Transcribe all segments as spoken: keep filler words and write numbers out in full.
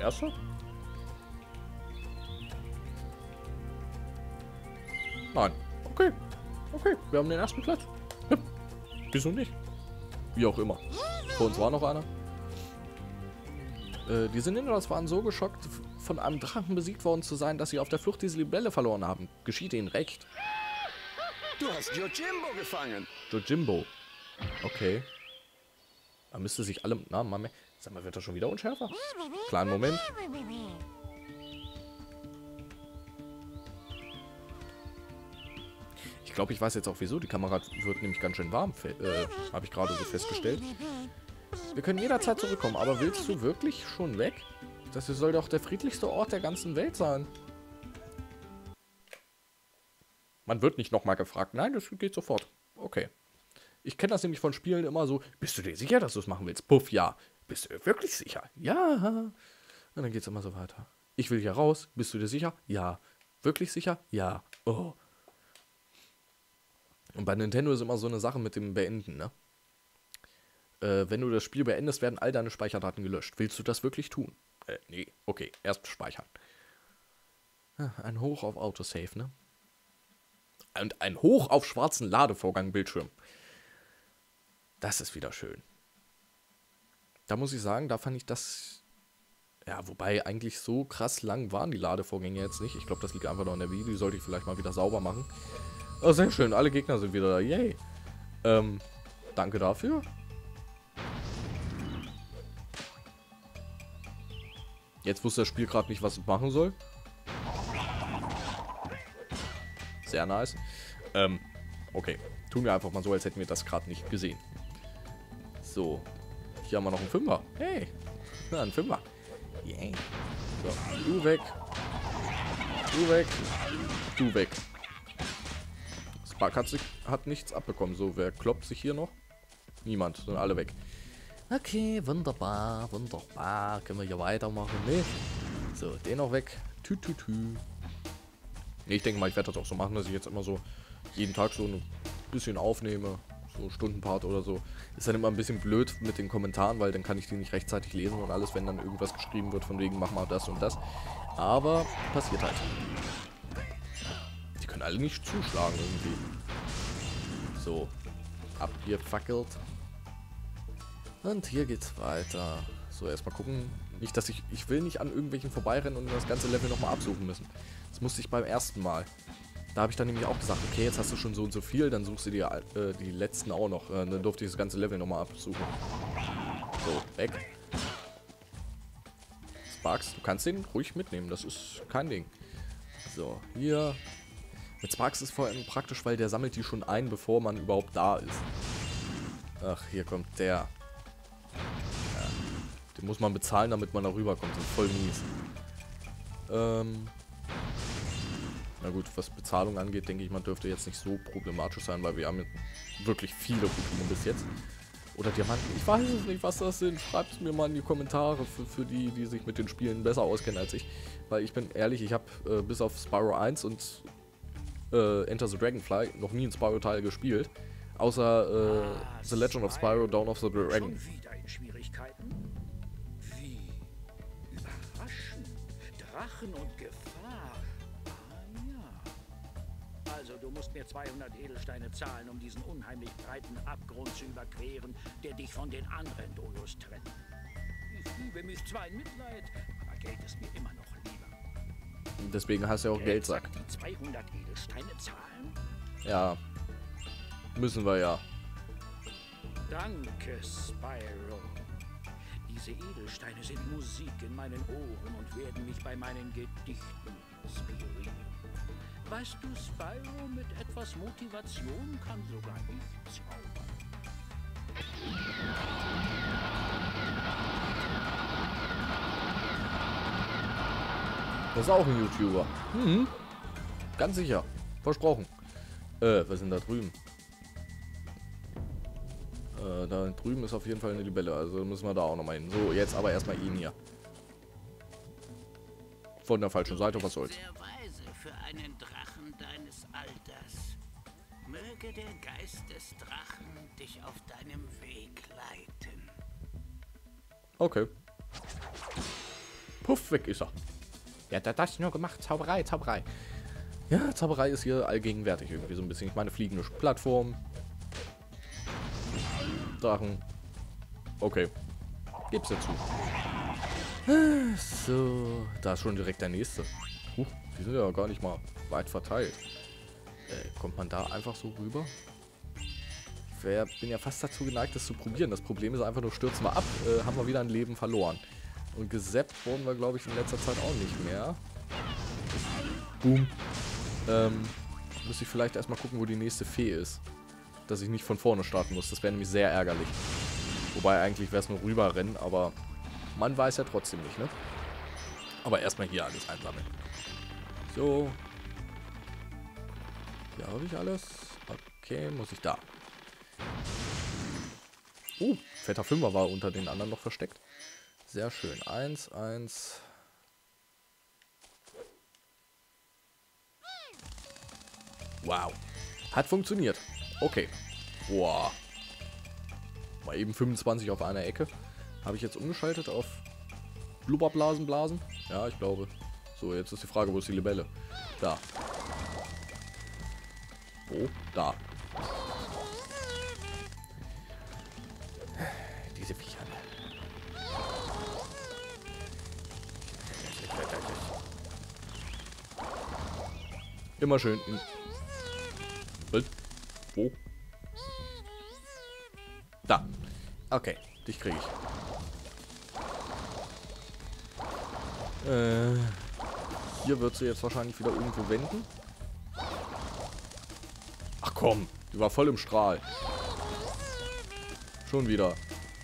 Erster? Nein. Okay. Okay, wir haben den ersten Platz. Hm. Wieso nicht? Wie auch immer. Vor uns war noch einer. Äh, diese Ninjas waren so geschockt, von einem Drachen besiegt worden zu sein, dass sie auf der Flucht diese Libelle verloren haben. Geschieht ihnen recht. Du hast Yojimbo gefangen. Yojimbo. Okay. Da müsste sich alle... Na, Mama. Sag mal, wird das schon wieder unschärfer? Kleinen Moment. Ich glaube, ich weiß jetzt auch wieso. Die Kamera wird nämlich ganz schön warm. Äh, habe ich gerade so festgestellt. Wir können jederzeit zurückkommen. Aber willst du wirklich schon weg? Das hier soll doch der friedlichste Ort der ganzen Welt sein. Man wird nicht nochmal gefragt. Nein, das geht sofort. Okay. Ich kenne das nämlich von Spielen immer so. Bist du dir sicher, dass du es machen willst? Puff, ja. Bist du wirklich sicher? Ja. Und dann geht es immer so weiter. Ich will hier raus. Bist du dir sicher? Ja. Wirklich sicher? Ja. Oh. Und bei Nintendo ist immer so eine Sache mit dem Beenden, ne? Äh, wenn du das Spiel beendest, werden all deine Speicherdaten gelöscht. Willst du das wirklich tun? Äh, nee. Okay, erst speichern. Ein Hoch auf Autosave, ne? Und ein Hoch auf schwarzen Ladevorgang-Bildschirm. Das ist wieder schön. Da muss ich sagen, da fand ich das... Ja, wobei eigentlich so krass lang waren die Ladevorgänge jetzt nicht. Ich glaube, das liegt einfach noch in der Wii. Die sollte ich vielleicht mal wieder sauber machen. Oh, sehr schön. Alle Gegner sind wieder da. Yay. Ähm, danke dafür. Jetzt wusste das Spiel gerade nicht, was es machen soll. Sehr nice. Ähm, okay. Tun wir einfach mal so, als hätten wir das gerade nicht gesehen. So. Hier haben wir noch einen Fünfer. Hey. Na, ein Fünfer. Yay. So. Du weg. Du weg. Du weg. Spark hat, sich, hat nichts abbekommen. So, wer kloppt sich hier noch? Niemand. Sind alle weg. Okay, wunderbar. Wunderbar. Können wir hier weitermachen? Nee. So, den noch weg. Tü, tü, tü. Nee, ich denke mal, ich werde das auch so machen, dass ich jetzt immer so jeden Tag so ein bisschen aufnehme. So Stundenpart oder so. Ist dann immer ein bisschen blöd mit den Kommentaren, weil dann kann ich die nicht rechtzeitig lesen und alles, wenn dann irgendwas geschrieben wird von wegen, mach mal das und das. Aber passiert halt. Die können alle nicht zuschlagen irgendwie. So. Abgefackelt. Und hier geht's weiter. So, erstmal gucken. Nicht, dass ich... Ich will nicht an irgendwelchen vorbeirennen und das ganze Level nochmal absuchen müssen. Das musste ich beim ersten Mal. Da habe ich dann nämlich auch gesagt, okay, jetzt hast du schon so und so viel, dann suchst du dir äh, die letzten auch noch. Äh, dann durfte ich das ganze Level nochmal absuchen. So, weg. Sparks, du kannst den ruhig mitnehmen, das ist kein Ding. So, hier. Mit Sparks ist vor allem praktisch, weil der sammelt die schon ein, bevor man überhaupt da ist. Ach, hier kommt der. Ja, den muss man bezahlen, damit man da rüberkommt. Das ist voll mies. Ähm... Na gut, was Bezahlung angeht, denke ich, man dürfte jetzt nicht so problematisch sein, weil wir haben wirklich viele Rubine bis jetzt. Oder Diamanten. Ich weiß es nicht, was das sind. Schreibt es mir mal in die Kommentare für, für die, die sich mit den Spielen besser auskennen als ich. Weil ich bin ehrlich, ich habe äh, bis auf Spyro eins und äh, Enter the Dragonfly noch nie ein Spyro-Teil gespielt. Außer äh, The Legend of Spyro Dawn of the Dragon. Schon wieder in Schwierigkeiten? Wie? Überraschend. Drachen und Gefahr. Also, du musst mir zweihundert Edelsteine zahlen, um diesen unheimlich breiten Abgrund zu überqueren, der dich von den anderen Dojos trennt. Ich liebe mich zwar in Mitleid, aber Geld ist mir immer noch lieber. Deswegen heißt er auch Geldsack. Die zweihundert Edelsteine zahlen? Ja. Müssen wir ja. Danke, Spyro. Diese Edelsteine sind Musik in meinen Ohren und werden mich bei meinen Gedichten inspirieren. Weißt du, Spyro, mit etwas Motivation kann sogar ich zaubern. Das ist auch ein YouTuber. Mhm. Ganz sicher. Versprochen. Äh, was sind da drüben? Äh, da drüben ist auf jeden Fall eine Libelle. Also müssen wir da auch nochmal hin. So, jetzt aber erstmal ihn hier. Von der falschen Seite, was soll's. Sehr weise für einen Drachen deines Alters. Möge der Geist des Drachen dich auf deinem Weg leiten. Okay. Puff, weg ist er. Ja, da das nur gemacht. Zauberei, Zauberei. Ja, Zauberei ist hier allgegenwärtig irgendwie so ein bisschen. Ich meine, fliegende Plattform. Drachen. Okay. Gib's dazu. So, da ist schon direkt der nächste. Huch, die sind ja gar nicht mal weit verteilt. Äh, kommt man da einfach so rüber? Ich wär, bin ja fast dazu geneigt, das zu probieren. Das Problem ist einfach nur, stürzen wir ab, äh, haben wir wieder ein Leben verloren. Und gesappt wurden wir, glaube ich, in letzter Zeit auch nicht mehr. Boom. Ähm, müsste ich vielleicht erstmal gucken, wo die nächste Fee ist. Dass ich nicht von vorne starten muss. Das wäre nämlich sehr ärgerlich. Wobei eigentlich wäre es nur rüberrennen, aber man weiß ja trotzdem nicht, ne? Aber erstmal hier alles einsammeln. So. Hier habe ich alles. Okay, muss ich da. Oh, fetter Fünfer war unter den anderen noch versteckt. Sehr schön. Eins, eins. Wow. Hat funktioniert. Okay. Boah. Mal eben fünfundzwanzig auf einer Ecke. Habe ich jetzt umgeschaltet auf Blubberblasen blasen? Ja, ich glaube. So, jetzt ist die Frage, wo ist die Libelle? Da. Wo? Da. Diese Viecher. Immer schön in... Wo? Da. Okay, dich kriege ich. Äh, hier wird sie jetzt wahrscheinlich wieder irgendwo wenden. Ach komm, die war voll im Strahl. Schon wieder.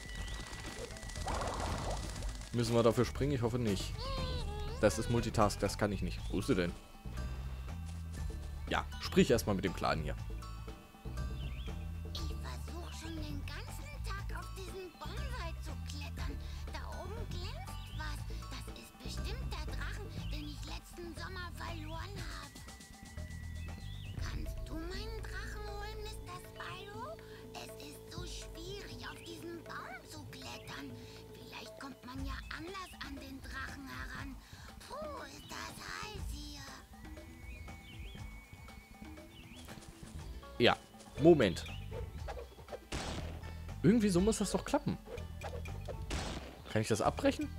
Müssen wir dafür springen? Ich hoffe nicht. Das ist Multitask, das kann ich nicht. Wo ist sie denn? Ja, sprich erstmal mit dem Kleinen hier. Ich versuche schon den ganzen Tag auf diesen Bonsai zu klettern. Da oben glänzt was. Das ist bestimmt der Drachen, den ich letzten Sommer verloren habe. Kannst du meinen Drachen holen, Mister Spyro? Es ist so schwierig, auf diesen Baum zu klettern. Vielleicht kommt man ja anders an den Drachen heran. Puh, ist das heiß hier. Ja, Moment. Irgendwie so muss das doch klappen. Kann ich das abbrechen?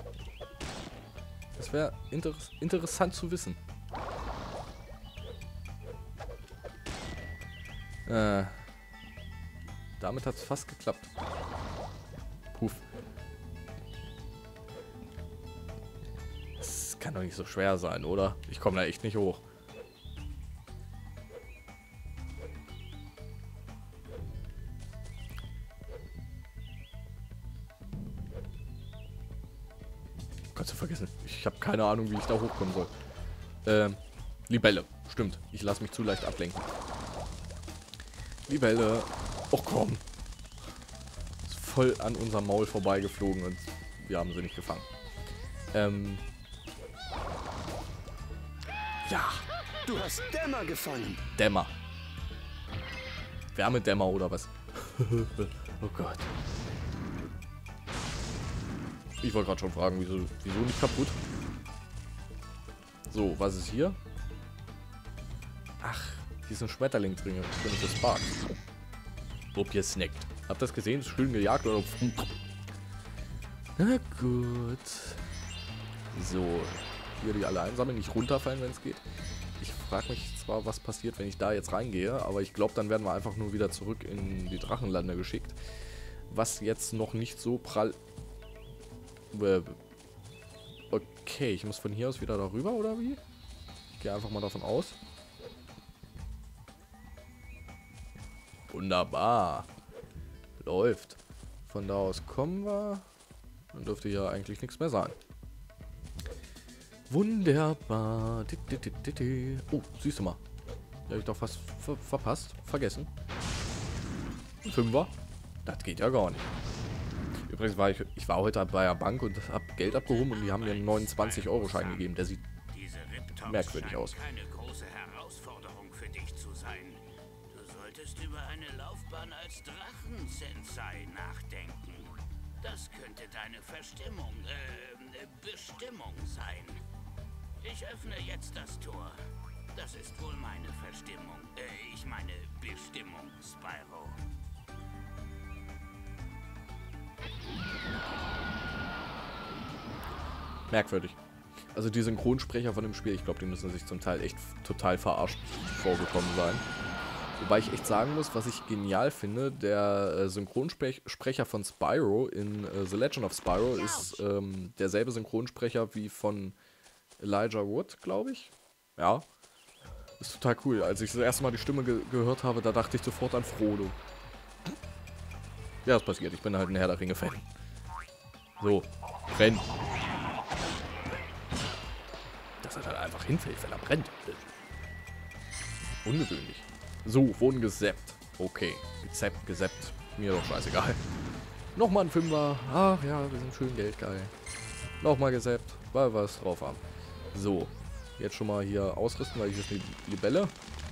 Das wäre inter interessant zu wissen. Äh, damit hat es fast geklappt. Puff. Das kann doch nicht so schwer sein, oder? Ich komme da echt nicht hoch. Kannst du vergessen. Ich habe keine Ahnung, wie ich da hochkommen soll. Ähm, Libelle. Stimmt. Ich lasse mich zu leicht ablenken. Libelle. Oh komm. Ist voll an unserem Maul vorbeigeflogen und wir haben sie nicht gefangen. Ähm. Ja. Du hast Dämmer gefangen. Dämmer. Wärmedämmer oder was? Oh Gott. Ich wollte gerade schon fragen, wieso, wieso nicht kaputt? So, was ist hier? Ach, hier ist ein Schmetterling drin. Drin ist das Spark. Ob ihr snackt. Habt ihr das gesehen? Ist schön gejagt oder? Na gut. So, hier die alle einsammeln, nicht runterfallen, wenn es geht. Ich frage mich zwar, was passiert, wenn ich da jetzt reingehe, aber ich glaube, dann werden wir einfach nur wieder zurück in die Drachenlande geschickt. Was jetzt noch nicht so prall... Okay, ich muss von hier aus wieder darüber, oder wie? Ich gehe einfach mal davon aus. Wunderbar. Läuft. Von da aus kommen wir. Dann dürfte hier eigentlich nichts mehr sein. Wunderbar. Oh, siehst du mal. Die habe ich doch fast ver verpasst. Vergessen. Ein Fünfer. Das geht ja gar nicht. Übrigens war ich, ich war heute bei der Bank und habe Geld abgehoben und die haben mir einen neunundzwanzig Euro Schein gegeben. Der sieht merkwürdig aus. Keine große Herausforderung für dich zu sein. Du solltest über eine Laufbahn als Drachen-Sensei nachdenken. Das könnte deine Verstimmung, äh, Bestimmung sein. Ich öffne jetzt das Tor. Das ist wohl meine Verstimmung. Äh, ich meine Bestimmung, Spyro. Merkwürdig. Also die Synchronsprecher von dem Spiel, ich glaube, die müssen sich zum Teil echt total verarscht vorgekommen sein. Wobei ich echt sagen muss, was ich genial finde, der äh, Synchronsprecher von Spyro in äh, The Legend of Spyro ist ähm, derselbe Synchronsprecher wie von Elijah Wood, glaube ich. Ja. Ist total cool. Als ich das erste Mal die Stimme ge gehört habe, da dachte ich sofort an Frodo. Ja, das passiert. Ich bin halt ein Herr der Ringe-Fan. So, renn. Dass er dann einfach hinfällt, wenn er brennt. Ungewöhnlich. So, wurden gesappt. Okay, gezappt, gesappt. Mir doch scheißegal. Nochmal ein Fünfer. Ach ja, wir sind schön geldgeil. Nochmal gesappt, weil wir was drauf haben. So, jetzt schon mal hier ausrüsten, weil ich jetzt eine Libelle.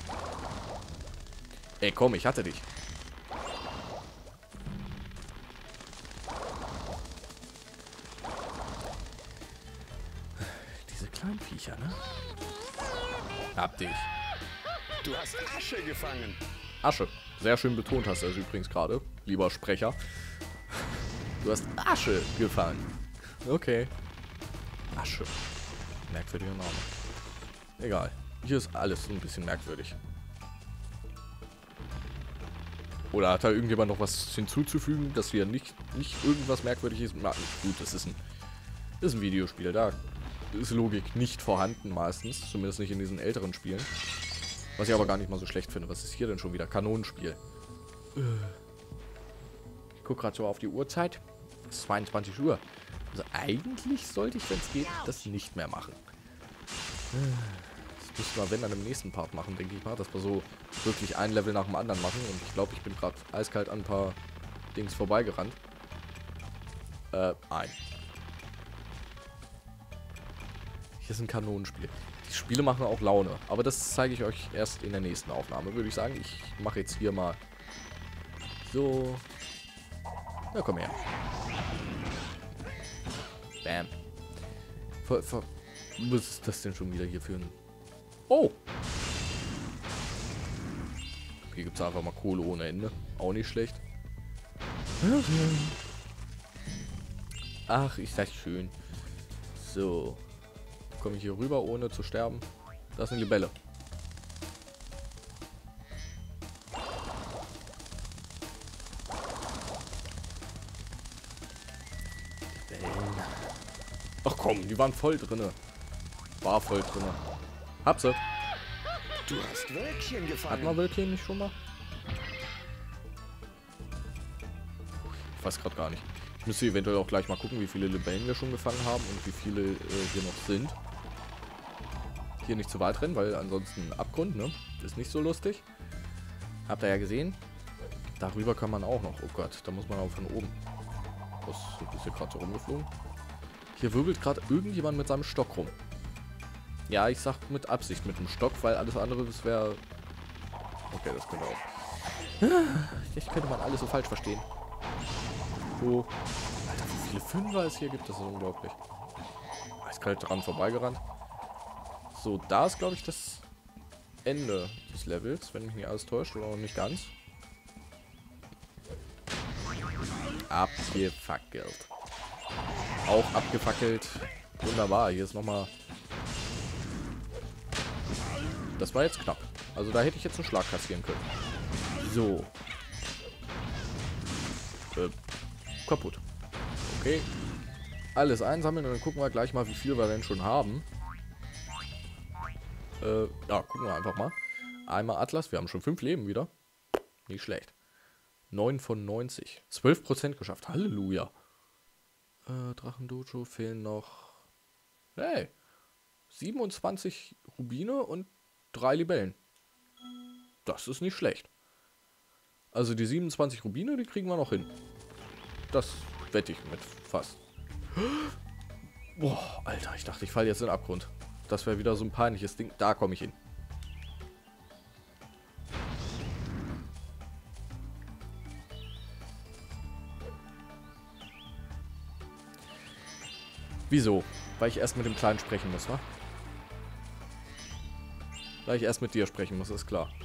Ey, komm, ich hatte dich. Diese kleinen Viecher, ne? Hab dich. Du hast Asche gefangen. Asche. Sehr schön betont hast du das übrigens gerade, lieber Sprecher. Du hast Asche gefangen. Okay. Asche. Merkwürdiger Name. Egal. Hier ist alles ein bisschen merkwürdig. Oder hat da irgendjemand noch was hinzuzufügen, dass hier nicht, nicht irgendwas merkwürdig ist? Na, gut, das ist ein, das ist ein Videospiel. Da ist Logik nicht vorhanden meistens. Zumindest nicht in diesen älteren Spielen. Was ich aber gar nicht mal so schlecht finde. Was ist hier denn schon wieder? Kanonenspiel. Ich gucke gerade so auf die Uhrzeit. Es ist zweiundzwanzig Uhr. Also eigentlich sollte ich, wenn es geht, das nicht mehr machen. Das müssen wir, wenn, dann im nächsten Part machen, denke ich mal. Dass wir so wirklich ein Level nach dem anderen machen. Und ich glaube, ich bin gerade eiskalt an ein paar Dings vorbeigerannt. Äh, ein. Hier ist ein Kanonenspiel. Die Spiele machen auch Laune. Aber das zeige ich euch erst in der nächsten Aufnahme, würde ich sagen. Ich mache jetzt hier mal so. Na, komm her. Bam. Ver, ver, was ist das denn schon wieder hier für ein... Oh! Hier gibt es einfach mal Kohle ohne Ende. Auch nicht schlecht. Ach, ist das schön. So. Komme ich hier rüber, ohne zu sterben. Das ist eine Libelle. Libellen. Ach komm, die waren voll drinne. War voll drinne. Hab sie. Du hast Wölkchen gefangen. Hat man Wölkchen nicht schon mal? Ich weiß gerade gar nicht. Ich müsste eventuell auch gleich mal gucken, wie viele Libellen wir schon gefangen haben und wie viele äh, hier noch sind. Hier nicht zu weit rennen, weil ansonsten Abgrund, ne? Ist nicht so lustig. Habt ihr ja gesehen. Darüber kann man auch noch. Oh Gott, da muss man auch von oben. Was ist hier gerade so rumgeflogen? Hier wirbelt gerade irgendjemand mit seinem Stock rum. Ja, ich sag mit Absicht mit dem Stock, weil alles andere, das wäre... Okay, das könnte auch... Vielleicht könnte man alles so falsch verstehen. So. Alter, wie viele Fünfer es hier gibt, das ist unglaublich. Eiskalt dran vorbeigerannt. So, da ist, glaube ich, das Ende des Levels, wenn mich nicht alles täuscht, oder noch nicht ganz. Abgefackelt. Auch abgefackelt. Wunderbar, hier ist nochmal... Das war jetzt knapp. Also da hätte ich jetzt einen Schlag kassieren können. So. Äh, kaputt. Okay. Alles einsammeln und dann gucken wir gleich mal, wie viel wir denn schon haben. Äh, ja, gucken wir einfach mal. Einmal Atlas, wir haben schon fünf Leben wieder. Nicht schlecht. neun von neunzig. zwölf Prozent geschafft. Halleluja. Äh, Drachendojo fehlen noch... Hey. siebenundzwanzig Rubine und drei Libellen. Das ist nicht schlecht. Also die siebenundzwanzig Rubine, die kriegen wir noch hin. Das wette ich mit fast. Boah, Alter, ich dachte, ich falle jetzt in den Abgrund. Das wäre wieder so ein peinliches Ding. Da komme ich hin. Wieso? Weil ich erst mit dem Kleinen sprechen muss, wa? Weil ich erst mit dir sprechen muss, ist klar.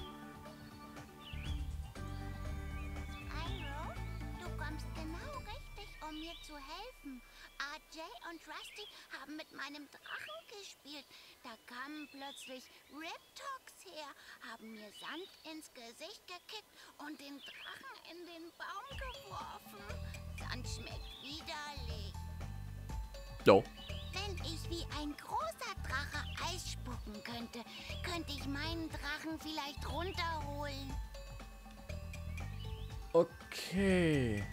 Spyro, du kommst genau richtig, um mir zu helfen. R J und Rusty haben mit meinem Drachen gespielt. Da kamen plötzlich Riptox her, haben mir Sand ins Gesicht gekickt und den Drachen in den Baum geworfen. Sand schmeckt widerlich. Jo. Wenn ich wie ein großer Drache Eis spucken könnte, könnte ich meinen Drachen vielleicht runterholen. Okay.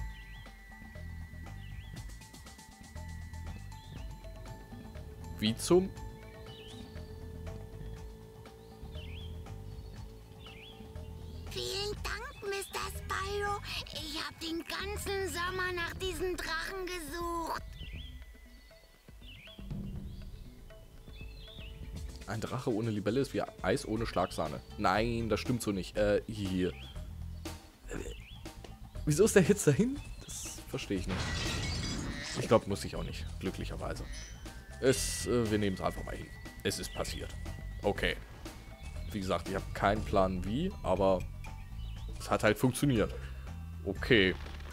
Wie zum... Vielen Dank, Mister Spyro. Ich habe den ganzen Sommer nach diesen Drachen gesucht. Ein Drache ohne Libelle ist wie Eis ohne Schlagsahne. Nein, das stimmt so nicht. Äh, hier. Äh, wieso ist der jetzt dahin? Das verstehe ich nicht. Ich glaube, muss ich auch nicht. Glücklicherweise. Es, äh, wir nehmen es einfach mal hin. Es ist passiert. Okay. Wie gesagt, ich habe keinen Plan wie, aber es hat halt funktioniert. Okay.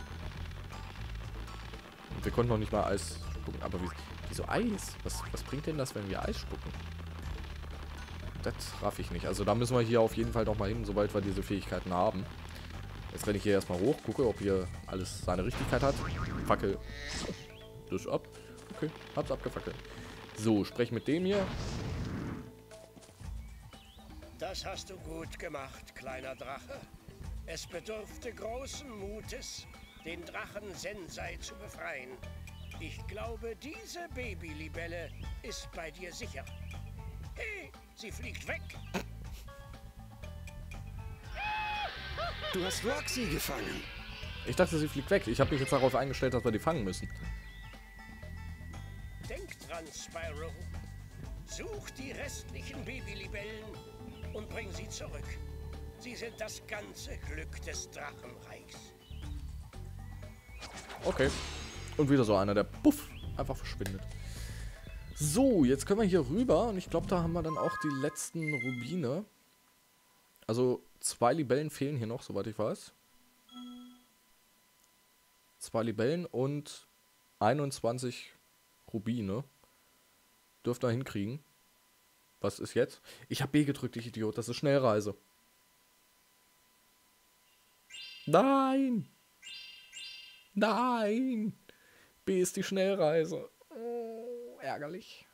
Und wir konnten noch nicht mal Eis spucken. Aber wie, wieso Eis? Was, was bringt denn das, wenn wir Eis spucken? Das raff ich nicht. Also da müssen wir hier auf jeden Fall noch mal hin, sobald wir diese Fähigkeiten haben. Jetzt renne ich hier erstmal hoch, gucke, ob hier alles seine Richtigkeit hat. Fackel. Das ab. Okay, hab's abgefackelt. So, sprech mit dem hier. Das hast du gut gemacht, kleiner Drache. Es bedurfte großen Mutes, den Drachen Sensei zu befreien. Ich glaube, diese Babylibelle ist bei dir sicher. Hey, sie fliegt weg. Du hast Roxy gefangen. Ich dachte, sie fliegt weg. Ich habe mich jetzt darauf eingestellt, dass wir die fangen müssen. Denk dran, Spyro. Such die restlichen Babylibellen und bring sie zurück. Sie sind das ganze Glück des Drachenreichs. Okay. Und wieder so einer, der puff einfach verschwindet. So, jetzt können wir hier rüber. Und ich glaube, da haben wir dann auch die letzten Rubine. Also, zwei Libellen fehlen hier noch, soweit ich weiß. Zwei Libellen und einundzwanzig Rubine. Dürft ihr hinkriegen. Was ist jetzt? Ich habe B gedrückt, ich Idiot. Das ist Schnellreise. Nein! Nein! B ist die Schnellreise. Oh, ärgerlich.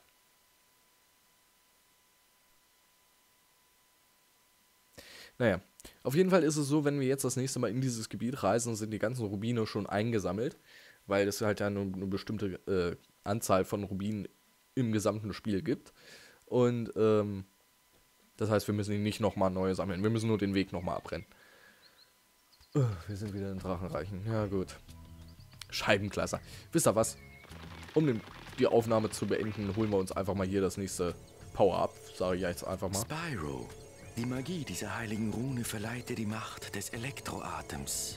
Naja, auf jeden Fall ist es so, wenn wir jetzt das nächste Mal in dieses Gebiet reisen, sind die ganzen Rubine schon eingesammelt, weil es halt ja nur eine bestimmte äh, Anzahl von Rubinen im gesamten Spiel gibt. Und ähm, das heißt, wir müssen ihn nicht nochmal neu sammeln. Wir müssen nur den Weg nochmal abrennen. Uh, wir sind wieder in Drachenreichen. Ja gut. Scheibenklasse. Wisst ihr was? Um den, die Aufnahme zu beenden, holen wir uns einfach mal hier das nächste Power-Up. Sage ich jetzt einfach mal. Spyro. Die Magie dieser heiligen Rune verleiht dir die Macht des Elektroatems.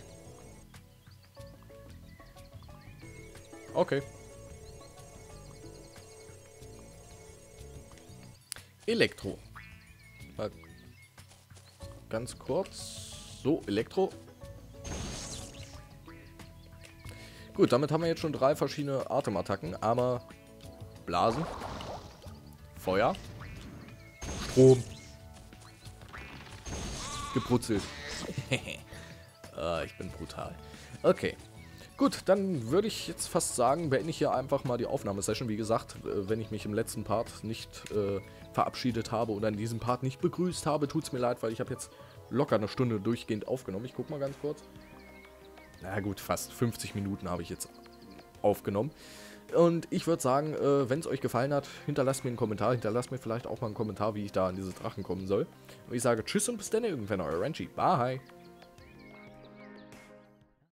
Okay. Elektro. Mal ganz kurz. So, Elektro. Gut, damit haben wir jetzt schon drei verschiedene Atemattacken. Aber Blasen. Feuer. Strom. Gebrutzelt. ah, ich bin brutal. Okay. Gut, dann würde ich jetzt fast sagen, beende ich hier einfach mal die Aufnahmesession. Wie gesagt, wenn ich mich im letzten Part nicht äh, verabschiedet habe oder in diesem Part nicht begrüßt habe, tut es mir leid, weil ich habe jetzt locker eine Stunde durchgehend aufgenommen. Ich guck mal ganz kurz. Na gut, fast fünfzig Minuten habe ich jetzt aufgenommen. Und ich würde sagen, äh, wenn es euch gefallen hat, hinterlasst mir einen Kommentar. Hinterlasst mir vielleicht auch mal einen Kommentar, wie ich da an diese Drachen kommen soll. Und ich sage Tschüss und bis dann irgendwann, euer Renchi. Bye.